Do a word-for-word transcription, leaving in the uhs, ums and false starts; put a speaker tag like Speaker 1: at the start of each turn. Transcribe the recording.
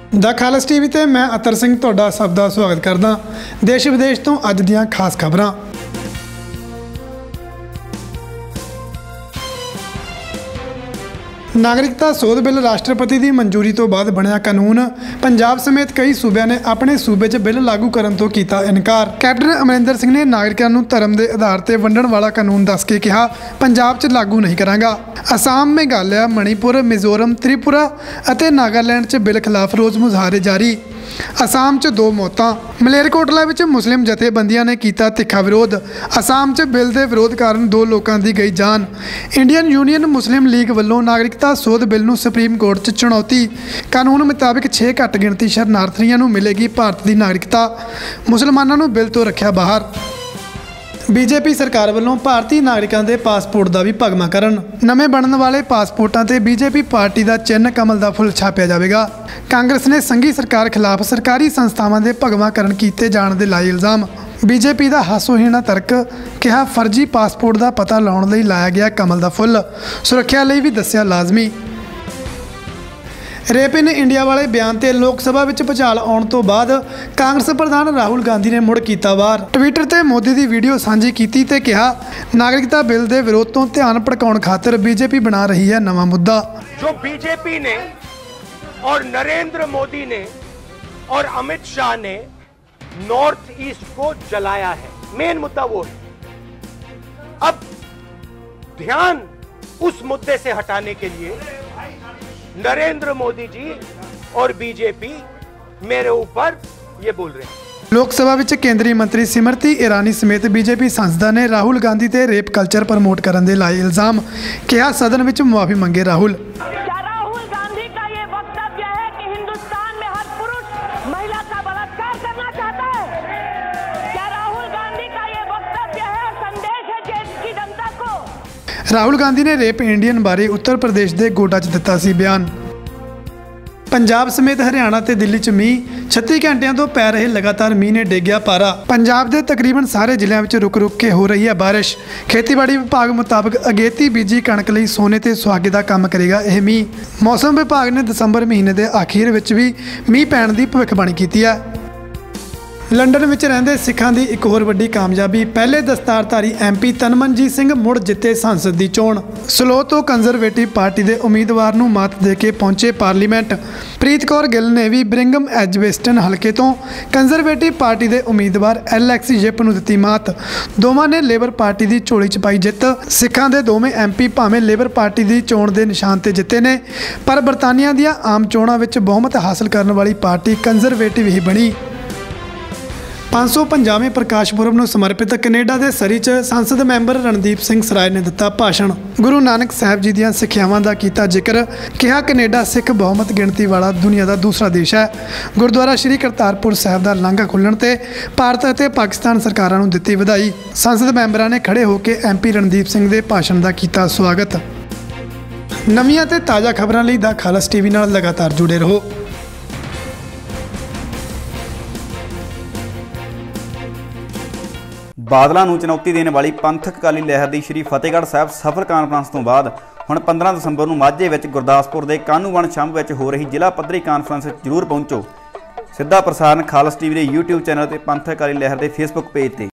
Speaker 1: The खालस TV ते मैं अतर सिंह तुहाडा सब दा स्वागत करदा। देश विदेश तो अज दियां खास खबरां। नागरिकता सोध बिल राष्ट्रपति की मंजूरी तो बाद बनया कानून। पंजाब समेत कई सूबे ने अपने सूबे च बिल लागू करने तो किया इनकार। कैप्टन अमरिंदर सिंह ने नागरिकों को धर्म के आधार पर वंडण वाला कानून दस के कहा पंजाब च लागू नहीं करांगा। असम, मेघालय, मणिपुर, मिजोरम, त्रिपुरा और नागालैंड च बिल खिलाफ रोज़ मुजाहरे जारी। असम च दो मौतां। मलेरकोटला विच मुस्लिम जथेबंदियां ने किया तिखा विरोध। असम च बिल के विरोध कारण दो लोगों की गई जान। इंडियन यूनियन मुस्लिम लीग वालों नागरिकता सोध बिल नूं सुप्रीम कोर्ट च चुनौती। कानून मुताबिक छे घट गिणती शरणार्थियों नूं मिलेगी भारत की नागरिकता, मुसलमानों नूं बिल तो रखिया बाहर। बीजेपी सरकार वालों भारतीय नागरिकों के पासपोर्ट का भी भगवाकरण। नਵੇਂ बनने वाले पासपोर्टों से बीजेपी पार्टी का चिन्ह कमल का फुल छापिया जाएगा। कांग्रेस ने संघी सरकार खिलाफ सरकारी संस्थावां के भगवाकरण किए जाने के लाए इल्जाम। बीजेपी का हासोहीना तर्क कहा फर्जी पासपोर्ट का पता लाने लई लाया गया कमल का फुल, सुरक्षा लई भी दस्सिया लाजमी। रेप इन इंडिया वाले बयान से लोक सभा में भुचाल आने तो बाद कांग्रेस प्रधान राहुल गांधी ने मुड़ किया वार। ट्विटर पर मोदी की वीडियो साझी की ते कहा नागरिकता बिल के विरोध तो ध्यान भड़काने खातर बीजेपी बना रही है नवा मुद्दा।
Speaker 2: जो बीजेपी ने और नरेंद्र मोदी ने और अमित शाह ने नॉर्थ ईस्ट को जलाया है, मेन मुद्दा वो है। अब ध्यान उस मुद्दे से हटाने के लिए नरेंद्र मोदी जी और बीजेपी मेरे ऊपर ये बोल रहे हैं।
Speaker 1: लोकसभा में केंद्रीय मंत्री स्मृति ईरानी समेत बीजेपी सांसदा ने राहुल गांधी ते रेप कल्चर प्रमोट करने के लाए इल्जाम। कहा सदन में माफी मंगे राहुल।
Speaker 3: क्या राहुल गांधी का ये वक्तव्य है कि हिंदुस्तान में हर पुरुष महिला का बलात्कार करना चाहता है? क्या राहुल गांधी का ये वक्तव्य है, संदेश है देश की जनता को?
Speaker 1: राहुल गांधी ने रेप इंडियन बारे उत्तर प्रदेश के गोडा च दिता सी बयान। पंजाब समेत हरियाणा ते दिल्ली च मीह छत्ती घंटिया तो पै रहे लगातार मीह ने डेगिया पारा। पंजाब के तकरीबन सारे जिलों में रुक रुक के हो रही है बारिश। खेतीबाड़ी विभाग मुताबिक अगेती बीजी कणक लई सोने ते सुहागे का काम करेगा यह मीह। मौसम विभाग ने दसंबर महीने के आखिर में भी मीह पैण की भविष्यवाणी की है। लंडन में रहंदे सिखां दी एक होर वड्डी कामयाबी। पहले दस्तारधारी एम पी तनमनजीत सिंह मुड़ जिते सांसद की चोण। स्लो तो कंजरवेटिव पार्टी के उम्मीदवार नूं मात दे के पहुंचे पार्लीमेंट। प्रीत कौर गिल ने भी ब्रिंघम एजबेस्टन हल्के तो कंजरवेटिव पार्टी के उम्मीदवार एल एक्स जिप नूं दित्ती मात। दोवां ने लेबर पार्टी की झोली च पाई जित। सिखां दे दोवें एम पी भावें लेबर पार्टी की चोण के निशान से जिते ने, पर बरतानिया दीआं आम चोणां विच बहुमत हासिल करने वाली पार्टी कंजरवेटिव ही बनी। पाँच सौ पंजावें प्रकाश पुरब नूं समर्पित कनेडा के सरी च संसद मैंबर रणदीप सिंह सराय ने दिता भाषण। गुरु नानक साहब जी दीआं सिक्ख्यावां दा कीता जिक्र। कहा कनेडा सिख बहुमत गिणती वाला दुनिया का दूसरा देश है। गुरुद्वारा श्री करतारपुर साहब का लांघा खुलण ते भारत और पाकिस्तान सरकारां नूं दित्ती वधाई। संसद मैंबरां ने खड़े होकर एम पी रणदीप सिंह के भाषण का कीता स्वागत। नवीआं ते ताज़ा खबरां लई द खालस टीवी नाल लगातार जुड़े रहो।
Speaker 4: बादलों को चुनौती देने वाली पंथक अकाली लहर की श्री फतेहगढ़ साहब सफल कानफ्रेंस तो बाद हुण पंद्रह दसंबर को माझे में गुरदासपुर के कानूवन छंभ में हो रही जिला पद्धरी कानफ्रेंस जरूर पहुंचो। सीधा प्रसारण खालस टीवी के यूट्यूब चैनल पर पंथक अकाली लहर के फेसबुक पेज पर।